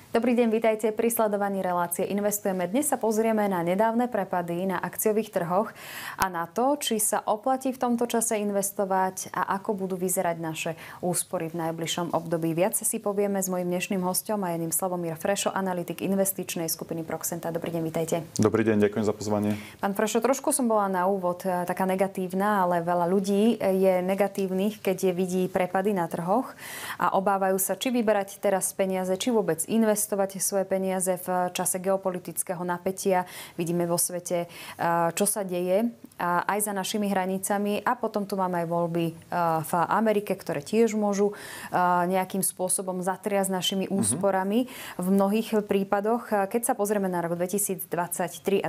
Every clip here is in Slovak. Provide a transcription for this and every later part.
Dobrý deň, vítajte pri sledovaní relácie Investujeme. Dnes sa pozrieme na nedávne prepady na akciových trhoch a na to, či sa oplatí v tomto čase investovať a ako budú vyzerať naše úspory v najbližšom období. Viac si povieme s mojím dnešným hosťom a jedným Slavomír Frešo, analytik investičnej skupiny Proxenta. Dobrý deň, vítajte. Dobrý deň, ďakujem za pozvanie. Pán Frešo, trošku som bola na úvod taká negatívna, ale veľa ľudí je negatívnych, keď vidí prepady na trhoch a obávajú sa, či vyberať teraz peniaze, či vôbec investovať svoje peniaze v čase geopolitického napätia. Vidíme vo svete, čo sa deje aj za našimi hranicami. A potom tu máme aj voľby v Amerike, ktoré tiež môžu nejakým spôsobom zatriasť našimi úsporami. V mnohých prípadoch, keď sa pozrieme na rok 2023 a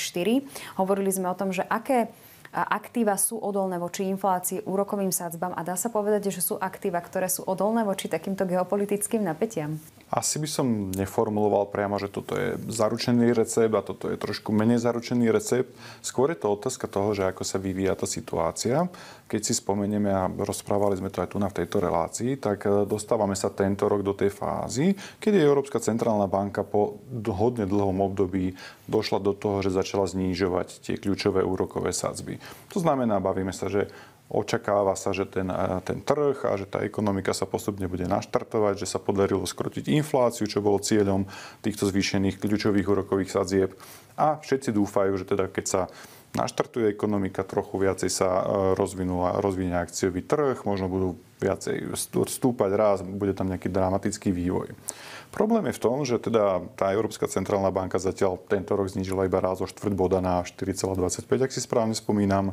2024, hovorili sme o tom, že aké aktíva sú odolné voči inflácii, úrokovým sadzbám a dá sa povedať, že sú aktíva, ktoré sú odolné voči takýmto geopolitickým napätiam? Asi by som neformuloval priamo, že toto je zaručený recept a toto je trošku menej zaručený recept. Skôr je to otázka toho, že ako sa vyvíja tá situácia. Keď si spomenieme, a rozprávali sme to aj tu v tejto relácii, tak dostávame sa tento rok do tej fázy, kedy Európska centrálna banka po hodne dlhom období došla do toho, že začala znižovať tie kľúčové úrokové sadzby. To znamená, bavíme sa, že očakáva sa, že ten trh a že tá ekonomika sa postupne bude naštartovať, že sa podarilo skrotiť infláciu, čo bolo cieľom týchto zvýšených kľúčových úrokových sadzieb. A všetci dúfajú, že teda keď sa naštartuje ekonomika, trochu viacej sa rozvinie akciový trh, možno budú viacej stúpať raz, bude tam nejaký dramatický vývoj. Problém je v tom, že teda tá Európska centrálna banka zatiaľ tento rok znížila iba raz o štvrť boda na 4,25, ak si správne spomínam.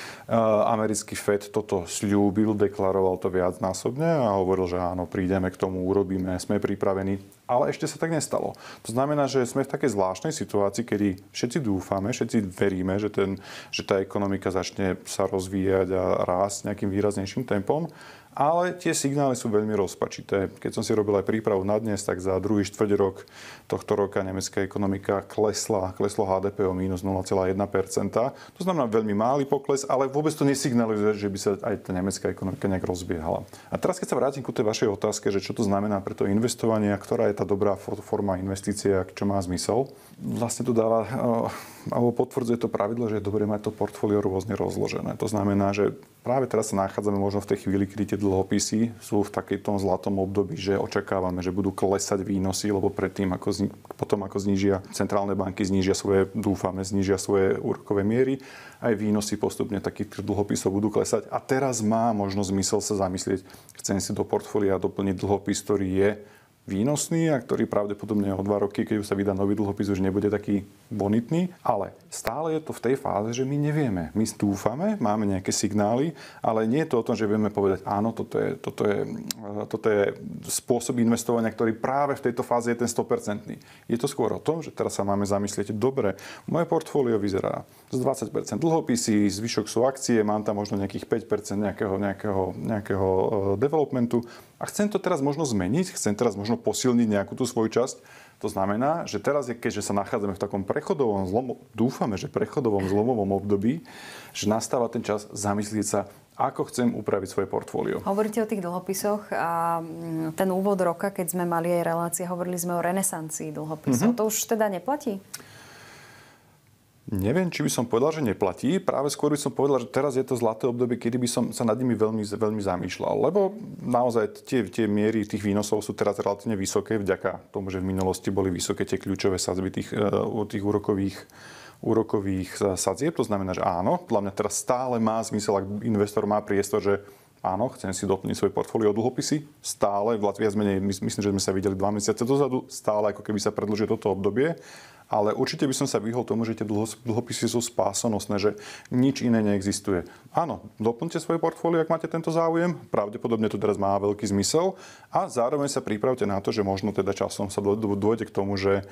Americký Fed toto sľúbil, deklaroval to viacnásobne a hovoril, že áno, prídeme k tomu, urobíme, sme pripravení. Ale ešte sa tak nestalo. To znamená, že sme v takej zvláštnej situácii, kedy všetci dúfame, všetci veríme, že tá ekonomika začne sa rozvíjať a rásť nejakým výraznejším tempom. Ale tie signály sú veľmi rozpačité. Keď som si robil aj prípravu na dnes, tak za druhý štvrť rok tohto roka nemecká ekonomika kleslo HDP o minus 0,1%. To znamená veľmi malý pokles, ale vôbec to nesignalizuje, že by sa aj tá nemecká ekonomika nejak rozbiehala. A teraz, keď sa vrátim ku tej vašej otázke, že čo to znamená pre to investovanie, ktorá je tá dobrá forma investície, čo má zmysel, vlastne tu dáva alebo potvrdzuje to pravidlo, že je dobre mať to portfólio rôzne rozložené. To znamená, že práve teraz sa nachádzame možno v tej chvíli, kedy tie dlhopisy sú v takejtom zlatom období, že očakávame, že budú klesať výnosy, lebo predtým, potom ako znížia centrálne banky, znížia svoje úrokové miery, aj výnosy postupne takých dlhopisov budú klesať. A teraz má možno zmysel sa zamyslieť, chcem si do portfólia doplniť dlhopis, ktorý je výnosný a ktorý pravdepodobne o 2 roky, keď už sa vydá nový dlhopis, už nebude taký bonitný. Ale stále je to v tej fáze, že my nevieme. My dúfame, máme nejaké signály, ale nie je to o tom, že vieme povedať, áno, toto je spôsob investovania, ktorý práve v tejto fáze je ten 100%. Je to skôr o tom, že teraz sa máme zamyslieť, dobre, moje portfólio vyzerá z 20% dlhopisy, zvyšok sú akcie, mám tam možno nejakých 5% nejakého developmentu a chcem to teraz možno zmeniť, chcem teraz možno posilniť nejakú tú svoju časť. To znamená, že teraz, keďže sa nachádzame v takom dúfame, že prechodovom zlomovom období, že nastáva ten čas zamyslieť sa, ako chcem upraviť svoje portfólio. Hovoríte o tých dlhopisoch a ten úvod roka, keď sme mali aj relácie, hovorili sme o renesancii dlhopisov. To už teda neplatí? Neviem, či by som povedal, že neplatí. Práve skôr by som povedal, že teraz je to zlaté obdobie, kedy by som sa nad nimi veľmi, veľmi zamýšľal. Lebo naozaj tie miery tých výnosov sú teraz relatívne vysoké, vďaka tomu, že v minulosti boli vysoké tie kľúčové sadzby tých úrokových sadzieb. To znamená, že áno, podľa mňa teraz stále má zmysel, ak investor má priestor, že áno, chcem si doplniť svoje portfólio dlhopisy. Stále, viac menej, myslím, že sme sa videli 2 mesiace dozadu, stále ako keby sa predĺžuje toto obdobie. Ale určite by som sa vyhol tomu, že tie dlhopisy sú spásonosné, že nič iné neexistuje. Áno, doplňte svoje portfólio, ak máte tento záujem. Pravdepodobne to teraz má veľký zmysel. A zároveň sa pripravte na to, že možno teda časom sa dôjde k tomu, že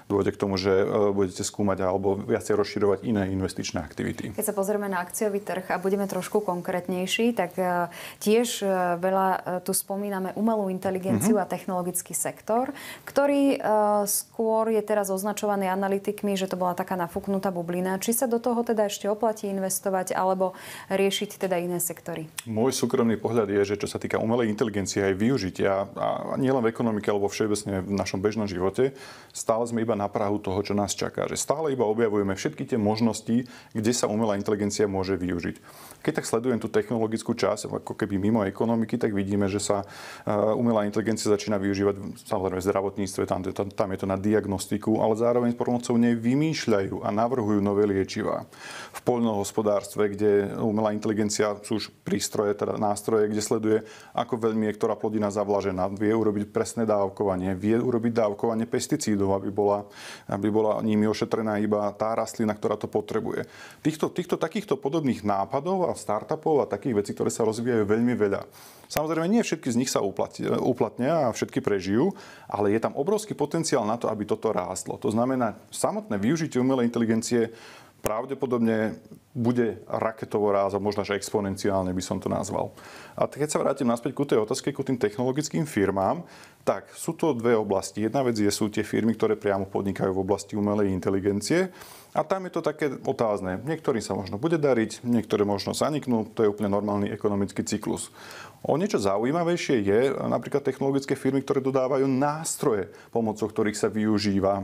budete skúmať alebo viacej rozširovať iné investičné aktivity. Keď sa pozrieme na akciový trh a budeme trošku konkrétnejší, tak tiež veľa tu spomíname umelú inteligenciu a technologický sektor, ktorý skôr je teraz označovaný rôznymi analytikmi, že to bola taká nafúknutá bublina. Či sa do toho teda ešte oplatí investovať, alebo riešiť teda iné sektory? Môj súkromný pohľad je, že čo sa týka umelej inteligencie aj využitia, a nielen v ekonomike, alebo všeobecne v našom bežnom živote, stále sme iba na prahu toho, čo nás čaká. Že stále iba objavujeme všetky tie možnosti, kde sa umelá inteligencia môže využiť. Keď tak sledujem tú technologickú časť, ako keby mimo ekonomiky, tak vidíme, že sa umelá inteligencia začína využívať samozrejme v zdravotníctve, tam je to na diagnostiku, ale zároveň pomocou nej vymýšľajú a navrhujú nové liečivá. V poľnohospodárstve, kde umelá inteligencia sú už prístroje, teda nástroje, kde sleduje, ako veľmi je ktorá plodina zavlažená, vie urobiť presné dávkovanie, vie urobiť dávkovanie pesticídov, aby bola nimi ošetrená iba tá rastlina, ktorá to potrebuje. Takýchto podobných nápadov a startupov a takých vecí, ktoré sa rozvíjajú veľmi veľa. Samozrejme, nie všetky z nich sa uplatnia a všetky prežijú, ale je tam obrovský potenciál na to, aby toto rástlo. To znamená, samotné využitie umelej inteligencie pravdepodobne bude raketovo rásť, možno že exponenciálne by som to nazval. A keď sa vrátim naspäť ku tej otázke, ku tým technologickým firmám, tak sú to dve oblasti. Jedna vec sú tie firmy, ktoré priamo podnikajú v oblasti umelej inteligencie. A tam je to také otázne. Niektorým sa možno bude dariť, niektoré možno zaniknú. To je úplne normálny ekonomický cyklus. O niečo zaujímavejšie je napríklad technologické firmy, ktoré dodávajú nástroje, pomocou ktorých sa využíva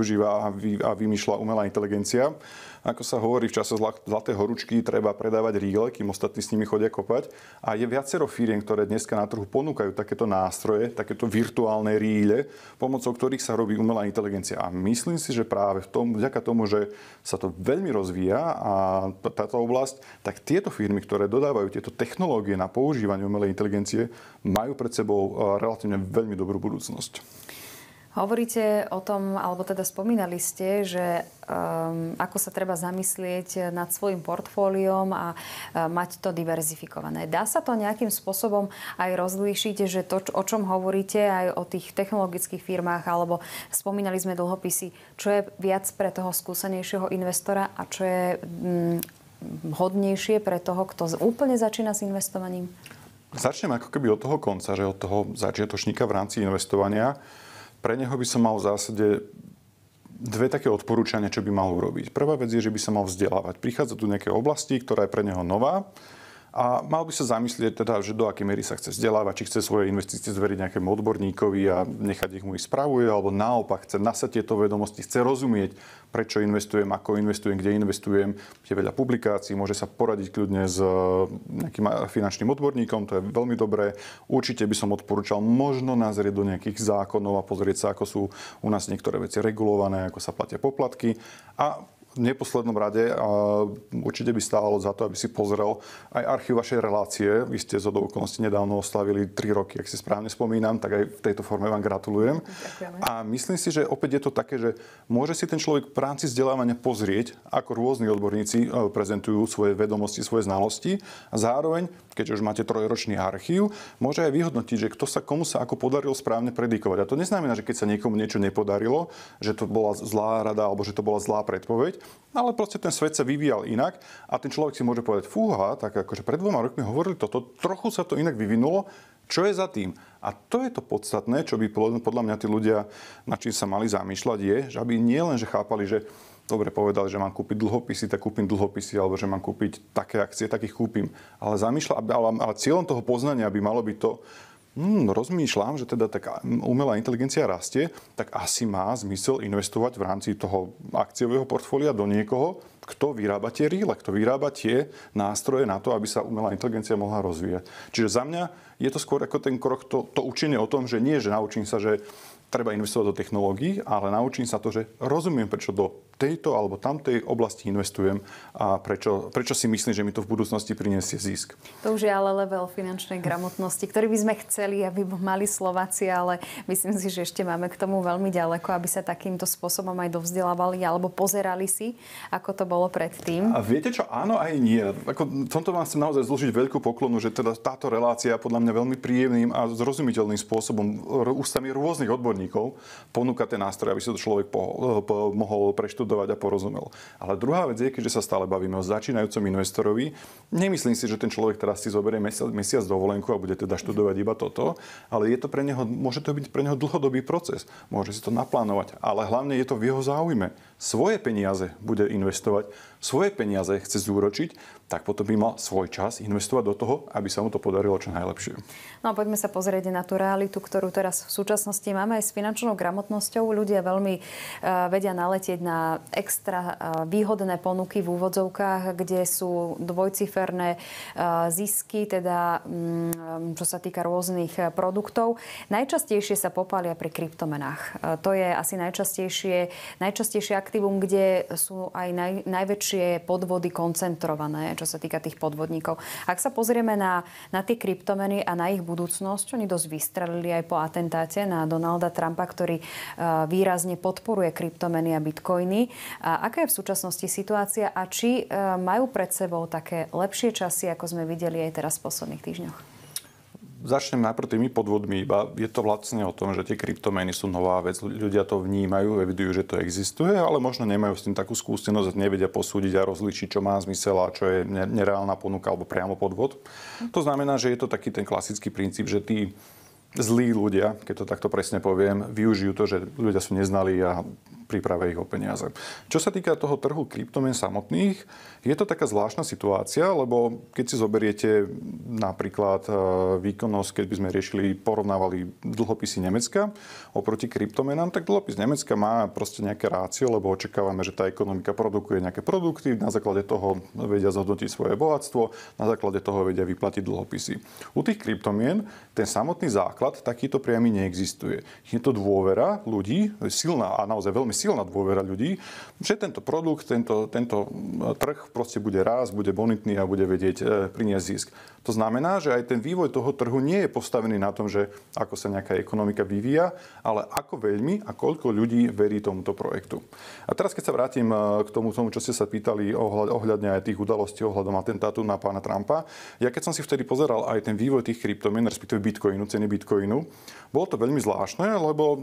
a vymýšľa umelá inteligencia. Ako sa hovorí, v čase zlatej horúčky treba predávať rýle, kým ostatní s nimi chodia kopať. A je viacero firiem, ktoré dneska na trhu ponúkajú takéto nástroje, takéto virtuálne rýle, pomocou ktorých sa robí umelá inteligencia. A myslím si, že práve vďaka tomu, že sa to veľmi rozvíja a táto oblasť, tak tieto firmy, ktoré dodávajú tieto technológie na používanie umelej inteligencie, majú pred sebou relatívne veľmi dobrú budúcnosť. Hovoríte o tom, alebo teda spomínali ste, že ako sa treba zamyslieť nad svojim portfóliom a mať to diverzifikované. Dá sa to nejakým spôsobom aj rozlíšiť, že to, o čom hovoríte, aj o tých technologických firmách, alebo spomínali sme dlhopisy, čo je viac pre toho skúsenejšieho investora a čo je vhodnejšie pre toho, kto úplne začína s investovaním? Začnem ako keby od toho konca, že od toho začiatočníka v rámci investovania. Pre neho by som mal v zásade dve také odporúčania, čo by mal urobiť. Prvá vec je, že by sa mal vzdelávať. Prichádza do nejakej oblasti, ktorá je pre neho nová a mal by sa zamyslieť teda, že do akej miery sa chce vzdelávať, či chce svoje investície zveriť nejakému odborníkovi a nechať ich mu ich spravuje, alebo naopak chce nasať tieto vedomosti, chce rozumieť, prečo investujem, ako investujem, kde investujem. Je veľa publikácií, môže sa poradiť kľudne s nejakým finančným odborníkom, to je veľmi dobré. Určite by som odporúčal možno nazrieť do nejakých zákonov a pozrieť sa, ako sú u nás niektoré veci regulované, ako sa platia poplatky. A v neposlednom rade určite by stálo za to, aby si pozrel aj archív vašej relácie. Vy ste zo do okolností nedávno oslavili 3 roky, ak si správne spomínam, tak aj v tejto forme vám gratulujem. Ďakujeme. A myslím si, že opäť je to také, že môže si ten človek v rámci vzdelávania pozrieť, ako rôzni odborníci prezentujú svoje vedomosti, svoje znalosti a zároveň, keď už máte 3-ročný archív, môže aj vyhodnotiť, že komu sa ako podarilo správne predikovať. A to neznamená, že keď sa niekomu niečo nepodarilo, že to bola zlá rada alebo že to bola zlá predpoveď, ale proste ten svet sa vyvíjal inak a ten človek si môže povedať, fúha, tak akože pred 2 rokmi hovorili toto, trochu sa to inak vyvinulo, čo je za tým? A to je to podstatné, čo by podľa mňa tí ľudia, na čím sa mali zamýšľať, je, že aby nie len, že chápali, že dobre povedali, že mám kúpiť dlhopisy, tak kúpim dlhopisy, alebo že mám kúpiť také akcie, tak ich kúpim. Ale cieľom toho poznania by malo byť to, rozmýšľam, že teda taká umelá inteligencia rastie, tak asi má zmysel investovať v rámci toho akciového portfólia do niekoho, kto vyrába tie rýle, kto vyrába tie nástroje na to, aby sa umelá inteligencia mohla rozvíjať. Čiže za mňa je to skôr ako ten krok, to učenie o tom, že nie, že naučím sa, že treba investovať do technológií, ale naučím sa to, že rozumiem, prečo do tejto alebo tamtej oblasti investujem a prečo si myslím, že mi to v budúcnosti prinesie zisk. To už je ale level finančnej gramotnosti, ktorý by sme chceli, aby mali Slováci, ale myslím si, že ešte máme k tomu veľmi ďaleko, aby sa takýmto spôsobom aj dovzdelávali alebo pozerali si, ako to bolo predtým. A viete čo? Áno aj nie. V tomto vám chcem naozaj zložiť veľkú poklonu, že teda táto relácia podľa mňa veľmi príjemným a zrozumiteľným spôsobom ústami rôznych odborníkov ponúka ten nástroj, aby si to človek mohol preštudovať naštudovať a porozumel. Ale druhá vec je, keďže sa stále bavíme o začínajúcom investorovi, nemyslím si, že ten človek teraz si zoberie mesiac dovolenku a bude teda študovať iba toto, ale je to pre neho, môže to byť pre neho dlhodobý proces. Môže si to naplánovať, ale hlavne je to v jeho záujme. Svoje peniaze bude investovať, svoje peniaze chce zúročiť, tak potom by mal svoj čas investovať do toho, aby sa mu to podarilo čo najlepšie. No a poďme sa pozrieť na tú realitu, ktorú teraz v súčasnosti máme aj s finančnou gramotnosťou. Ľudia veľmi vedia naletieť na extra výhodné ponuky v úvodzovkách, kde sú dvojciferné zisky, teda čo sa týka rôznych produktov. Najčastejšie sa popália pri kryptomenách. To je asi najčastejšie aktívum, kde sú aj najväčšie podvody koncentrované, čo sa týka tých podvodníkov. Ak sa pozrieme na tie kryptomeny a na ich budúcnosť, oni dosť vystrelili aj po atentáte na Donalda Trumpa, ktorý výrazne podporuje kryptomeny a bitcoiny. A aká je v súčasnosti situácia a či majú pred sebou také lepšie časy, ako sme videli aj teraz v posledných týždňoch? Začnem najprv tými podvodmi, iba je to vlastne o tom, že tie kryptomeny sú nová vec. Ľudia to vnímajú, evidujú, že to existuje, ale možno nemajú s tým takú skúsenosť, nevedia posúdiť a rozličiť, čo má zmysel a čo je nereálna ponuka alebo priamo podvod. To znamená, že je to taký ten klasický princíp, že tí zlí ľudia, keď to takto presne poviem, využijú to, že ľudia sú neznalí a pripravia ich o peniaze. Čo sa týka toho trhu kryptomien samotných, je to taká zvláštna situácia, lebo keď si zoberiete napríklad výkonnosť, keď by sme porovnávali dlhopisy Nemecka oproti kryptomenám, tak dlhopis Nemecka má proste nejaké rácio, lebo očakávame, že tá ekonomika produkuje nejaké produkty, na základe toho vedia zhodnotiť svoje bohatstvo, na základe toho vedia vyplatiť dlhopisy. U tých kryptomien ten samotný základ takýto priamy neexistuje. Je to dôvera ľudí, silná a naozaj veľmi silná dôvera ľudí, že tento produkt, tento trh proste bude rásť, bude bonitný a bude vedieť priniesť zisk. To znamená, že aj ten vývoj toho trhu nie je postavený na tom, že ako sa nejaká ekonomika vyvíja, ale ako veľmi a koľko ľudí verí tomuto projektu. A teraz, keď sa vrátim k tomu, čo ste sa pýtali ohľadne aj tých udalostí ohľadom atentátu na pána Trumpa, ja keď som si vtedy pozeral aj ten vývoj tých kryptomien, respektíve bitcoinu, ceny bitcoinu, bolo to veľmi zvláštne, lebo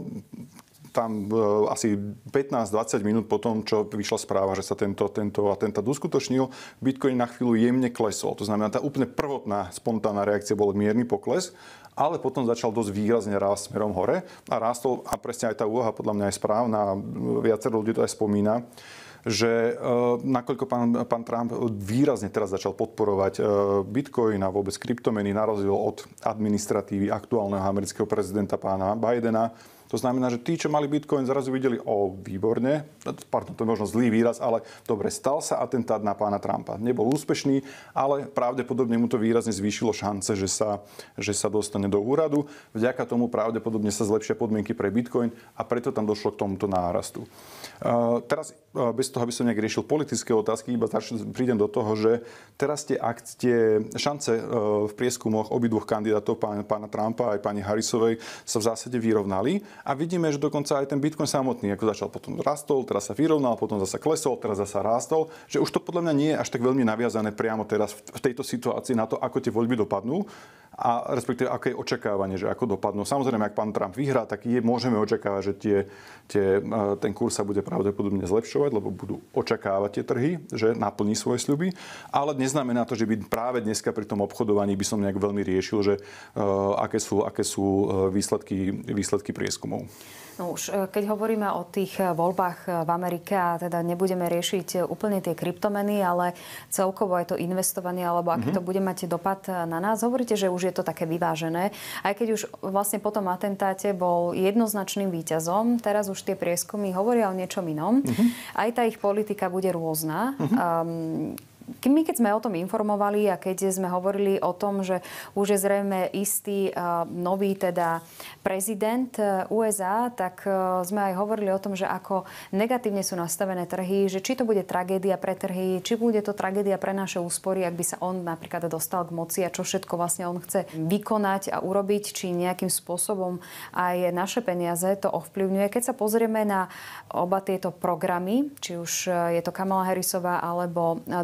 tam asi 15-20 minút po tom, čo vyšla správa, že sa tento atentát uskutočnil, Bitcoin na chvíľu jemne klesol. To znamená, tá úplne prvotná spontánna reakcia bol mierny pokles, ale potom začal dosť výrazne rásť smerom hore a rástol, a presne aj tá úloha podľa mňa je správna, viacero ľudí to aj spomína, že nakoľko pán Trump výrazne teraz začal podporovať Bitcoin a vôbec kryptomeny na rozdiel od administratívy aktuálneho amerického prezidenta pána Bidena. To znamená, že tí, čo mali Bitcoin, zrazu videli, výborne, pardon, to je možno zlý výraz, ale dobre, stal sa atentát na pána Trumpa. Nebol úspešný, ale pravdepodobne mu to výrazne zvýšilo šance, že sa dostane do úradu. Vďaka tomu pravdepodobne sa zlepšia podmienky pre Bitcoin a preto tam došlo k tomuto nárastu. Teraz, bez toho, aby som nejak riešil politické otázky, iba prídem do toho, že teraz tie šance v prieskumoch obidvoch kandidátov, pána Trumpa aj pani Harrisovej, sa v zásade vyrovnali. A vidíme, že dokonca aj ten Bitcoin samotný, ako začal potom rastol, teraz sa vyrovnal, potom zasa klesol, teraz zasa rástol, že už to podľa mňa nie je až tak veľmi naviazané priamo teraz v tejto situácii na to, ako tie voľby dopadnú a respektíve aké je očakávanie, že ako dopadnú. Samozrejme, ak pán Trump vyhrá, tak môžeme očakávať, že ten kurz sa bude pravdepodobne zlepšovať, lebo budú očakávať tie trhy, že naplní svoje sľuby, ale neznamená to, že by práve dneska pri tom obchodovaní by som nejak veľmi riešil, že aké sú výsledky prieskumov. No už, keď hovoríme o tých voľbách v Amerike a teda nebudeme riešiť úplne tie kryptomeny, ale celkovo aj to investovanie, alebo aký to bude mať dopad na nás, hovoríte, že už je to také vyvážené. Aj keď už vlastne po tom atentáte bol jednoznačným víťazom, teraz už tie prieskumy hovoria o niečom inom. Aj tá ich politika bude rôzna. My keď sme o tom informovali a keď sme hovorili o tom, že už je zrejme istý nový teda prezident USA, tak sme aj hovorili o tom, že ako negatívne sú nastavené trhy, že či to bude tragédia pre trhy, či bude to tragédia pre naše úspory, ak by sa on napríklad dostal k moci a čo všetko vlastne on chce vykonať a urobiť, či nejakým spôsobom aj naše peniaze to ovplyvňuje. Keď sa pozrieme na oba tieto programy, či už je to Kamala Harrisová alebo Donald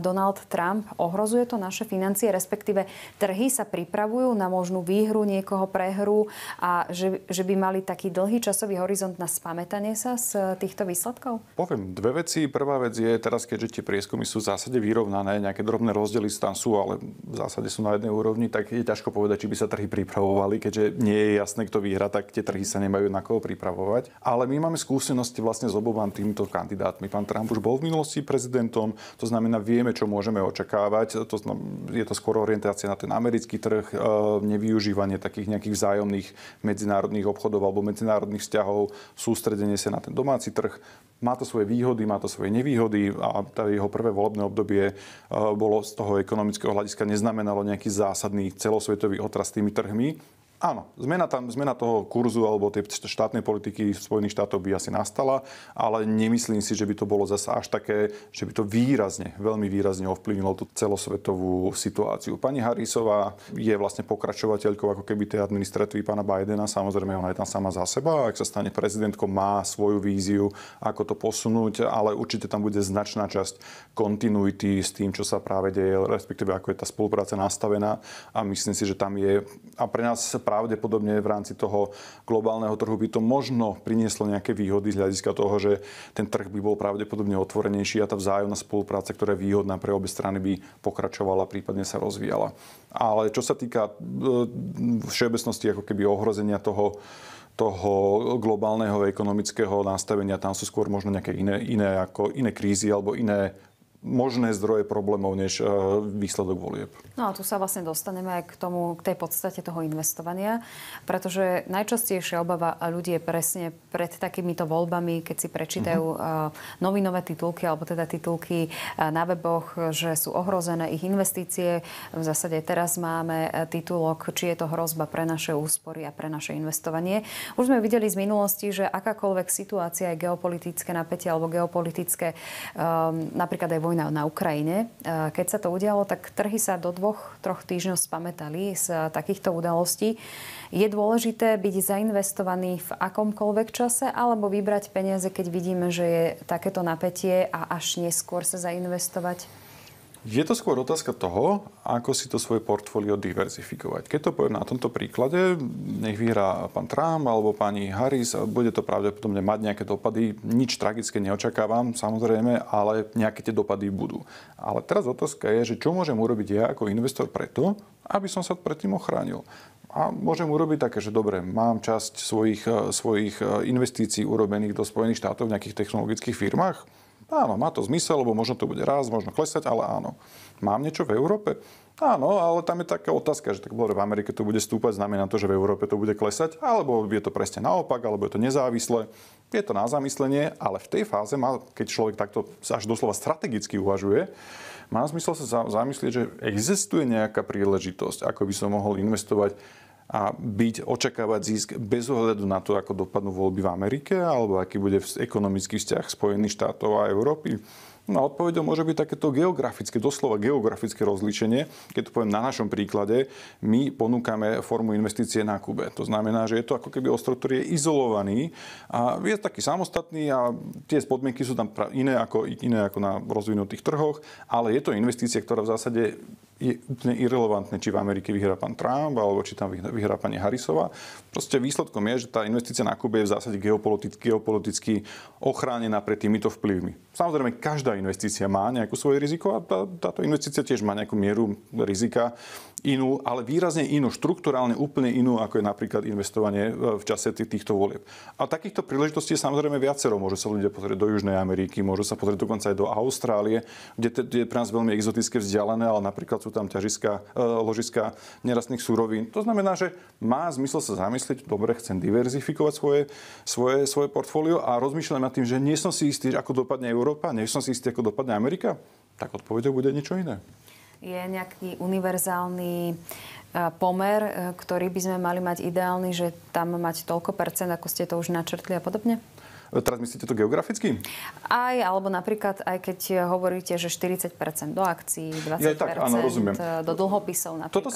Trump? Ohrozuje to naše financie, respektíve trhy sa pripravujú na možnú výhru, niekoho prehru a že by mali taký dlhý časový horizont na spamätanie sa z týchto výsledkov? Poviem dve veci. Prvá vec je teraz, keďže tie prieskumy sú v zásade vyrovnané, nejaké drobné rozdiely tam sú, ale v zásade sú na jednej úrovni, tak je ťažko povedať, či by sa trhy pripravovali, keďže nie je jasné, kto vyhrá, tak tie trhy sa nemajú na koho pripravovať. Ale my máme skúsenosti vlastne s oboma týmito kandidátmi. Pán Trump už bol v minulosti prezidentom, to znamená, vieme, čo môžeme očakávať. Je to skôr orientácia na ten americký trh, nevyužívanie takých nejakých vzájomných medzinárodných obchodov alebo medzinárodných vzťahov, sústredenie sa na ten domáci trh. Má to svoje výhody, má to svoje nevýhody a jeho prvé volebné obdobie bolo z toho ekonomického hľadiska neznamenalo nejaký zásadný celosvetový otras tými trhmi. Áno, zmena toho kurzu alebo tej štátnej politiky Spojených štátov by asi nastala, ale nemyslím si, že by to bolo zase až také, že by to veľmi výrazne ovplyvnilo tú celosvetovú situáciu. Pani Harrisová je vlastne pokračovateľkou ako keby tej administratívy pána Bidena. Samozrejme, ona je tam sama za seba. Ak sa stane prezidentkou, má svoju víziu, ako to posunúť, ale určite tam bude značná časť kontinuity s tým, čo sa práve deje, respektíve ako je tá spolupráca nastavená. A myslím si, že tam je, a pre nás pravdepodobne v rámci toho globálneho trhu by to možno prinieslo nejaké výhody z hľadiska toho, že ten trh by bol pravdepodobne otvorenejší a tá vzájomná spolupráca, ktorá je výhodná pre obe strany, by pokračovala, prípadne sa rozvíjala. Ale čo sa týka všeobecnosti ako keby ohrozenia toho globálneho ekonomického nastavenia, tam sú skôr možno nejaké iné krízy alebo iné možné zdroje problémov než výsledok volieb. No a tu sa vlastne dostaneme aj k tej podstate toho investovania, pretože najčastejšia obava ľudí je presne pred takýmito voľbami, keď si prečítajú novinové titulky, alebo teda titulky na weboch, že sú ohrozené ich investície. V zásade teraz máme titulok, či je to hrozba pre naše úspory a pre naše investovanie. Už sme videli z minulosti, že akákoľvek situácia je geopolitické napätie alebo geopolitické, napríklad aj vojna na Ukrajine. Keď sa to udialo, tak trhy sa do 2-3 týždňov spamätali z takýchto udalostí. Je dôležité byť zainvestovaný v akomkoľvek čase alebo vybrať peniaze, keď vidíme, že je takéto napätie a až neskôr sa zainvestovať? Je to skôr otázka toho, ako si to svoje portfólio diverzifikovať. Keď to poviem na tomto príklade, nech vyhrá pán Trump alebo pani Harris, bude to pravdepodobne mať nejaké dopady. Nič tragické neočakávam, samozrejme, ale nejaké tie dopady budú. Ale teraz otázka je, že čo môžem urobiť ja ako investor preto, aby som sa pred tým ochránil. A môžem urobiť také, že dobre, mám časť svojich investícií urobených do Spojených štátov v nejakých technologických firmách. Áno, má to zmysel, lebo možno to bude raz, možno klesať, ale áno. Mám niečo v Európe? Áno, ale tam je taká otázka, že tak v Amerike to bude stúpať, znamená to, že v Európe to bude klesať, alebo je to presne naopak, alebo je to nezávislé. Je to na zamyslenie, ale v tej fáze, keď človek takto až doslova strategicky uvažuje, má zmysel sa zamyslieť, že existuje nejaká príležitosť, ako by som mohol investovať a očakávať zisk bez ohľadu na to, ako dopadnú voľby v Amerike alebo aký bude ekonomický vzťah Spojených štátov a Európy. No a odpoveďou môže byť takéto doslova geografické rozlíšenie. Keď to poviem na našom príklade, my ponúkame formu investície na Kube. To znamená, že je to ako keby ostrov, ktorý je izolovaný a je taký samostatný a tie podmienky sú tam iné ako na rozvinutých trhoch, ale je to investícia, ktorá v zásade je úplne irelevantné, či v Amerike vyhrá pán Trump, alebo či tam vyhrá pani Harrisová. Proste výsledkom je, že tá investícia na Kube je v zásade geopoliticky ochránená pred týmito vplyvmi. Samozrejme, každá investícia má nejakú svoje riziko a táto investícia tiež má nejakú mieru rizika inú, ale výrazne inú, štrukturálne úplne inú, ako je napríklad investovanie v čase týchto volieb. A takýchto príležitostí je samozrejme viacero. Môžu sa ľudia pozrieť do Južnej Ameriky, môžu sa pozrieť dokonca aj do Austrálie, kde je pre nás veľmi exotické vzdialené, ale napríklad sú tam ložiska nerastných surovín. To znamená, že má zmysel sa zamyslieť, dobre, chcem diverzifikovať svoje portfólio a rozmýšľam nad tým, že nie som si istý, ako dopadne Európa, nie som si istý, ako dopadne Amerika, tak odpoveďou bude niečo iné. Je nejaký univerzálny pomer, ktorý by sme mali mať ideálny, že tam mať toľko percent, ako ste to už načrtli a podobne? Teraz myslíte to geograficky? Aj, alebo napríklad, aj keď hovoríte, že 40% do akcií, 20% tak, áno, rozumiem. do dlhopisov napríklad. Toto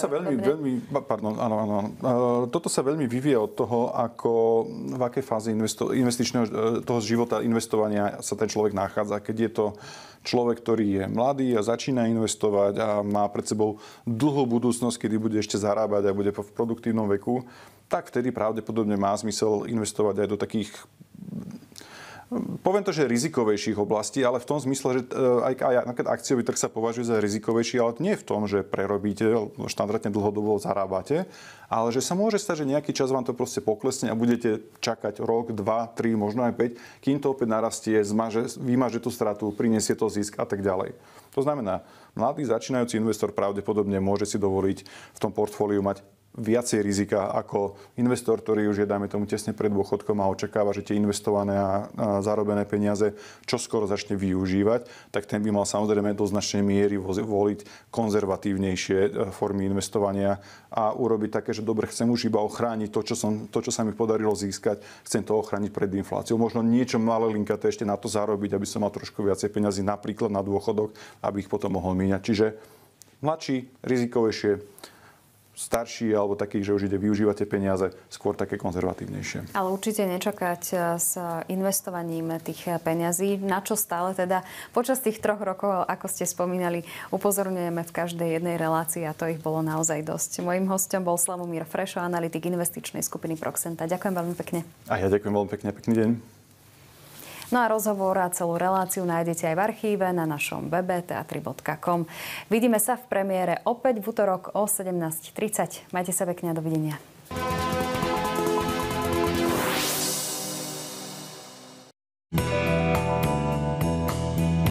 sa veľmi vyvíja od toho, v akej fáze investičného toho života investovania sa ten človek nachádza. Keď je to človek, ktorý je mladý a začína investovať a má pred sebou dlhú budúcnosť, kedy bude ešte zarábať a bude v produktívnom veku, tak vtedy pravdepodobne má zmysel investovať aj do takých, poviem to, že rizikovejších oblastí, ale v tom zmysle, že aj napríklad akciový trh sa považuje za rizikovejší, ale nie v tom, že prerobíte, štandardne dlhodobo zarábate, ale že sa môže stať, že nejaký čas vám to proste poklesne a budete čakať rok, 2, 3, možno aj 5, kým to opäť narastie, vymaže tú stratu, prinesie to zisk a tak ďalej. To znamená, mladý začínajúci investor pravdepodobne môže si dovoliť v tom portfóliu mať viacej rizika ako investor, ktorý už je, dajme tomu, tesne pred dôchodkom a očakáva, že tie investované a zarobené peniaze čoskoro začne využívať, tak ten by mal samozrejme do značnej miery voliť konzervatívnejšie formy investovania a urobiť také, že dobre, chcem už iba ochrániť to, čo sa mi podarilo získať, chcem to ochrániť pred infláciou. Možno niečo malé linkaté ešte na to zarobiť, aby som mal trošku viacej peňazí napríklad na dôchodok, aby ich potom mohol míňať. Čiže mladší, rizikovejšie, starší alebo takých, že už ide využívate peniaze, skôr také konzervatívnejšie. Ale určite nečakať s investovaním tých peňazí. Na čo stále teda počas tých 3 rokov, ako ste spomínali, upozorňujeme v každej jednej relácii a to ich bolo naozaj dosť. Mojím hosťom bol Slavomír Frešo, analytik investičnej skupiny Proxenta. Ďakujem veľmi pekne. A ja ďakujem veľmi pekne. Pekný deň. No a rozhovor a celú reláciu nájdete aj v archíve na našom webe teatry.com. Vidíme sa v premiére opäť v utorok o 17:30. Majte sa pekne a dovidenia.